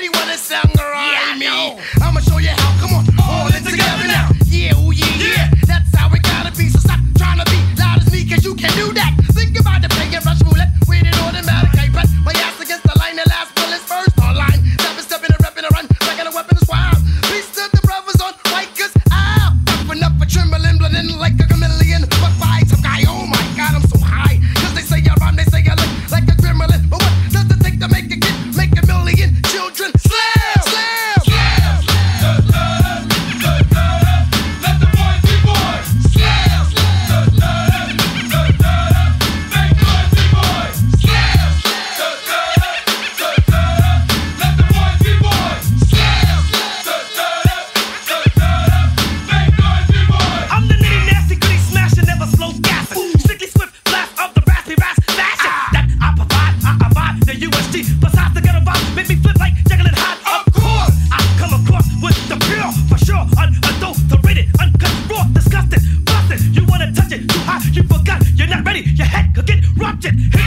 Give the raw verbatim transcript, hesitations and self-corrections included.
ready when it's sung around me. know. I'ma show you how, come on, all in together now. Yeah, oh yeah, yeah, that's how it gotta be. So stop trying to be loud as me, cause you can do that. Think about the playing rush roulette with an automatic. I bet my ass against the line, the last bullet's first online. Stepping, stepping, and repping, and run, like a weapon is wild. Peace to the brothers on Rikers Isle. Open up a trembling, blending like a chameleon. But by some guy, oh my god, I'm so high. Cause they say I rhyme, they say I look like a gremlin. But what does it take to make a kid, make a million children? Slam, slam, slam. Let the boys be boys. Slam, slam. Make boys be boys. Slam, Let the boys be boys. slam, Make boys be boys. I'm the nitty nasty gritty smasher, never slow gassing. Strictly swift blast of the raspy rasp fashion that I provide. I provide the U S G. Besides the ghetto vibe, make me flip like Jekyll and Hyde. Of course, I come across with the pure, for sure, unadulterated, uncut, raw, disgusting, busted. You wanna touch it too high, you forgot. You're not ready. Your head could get ruptured.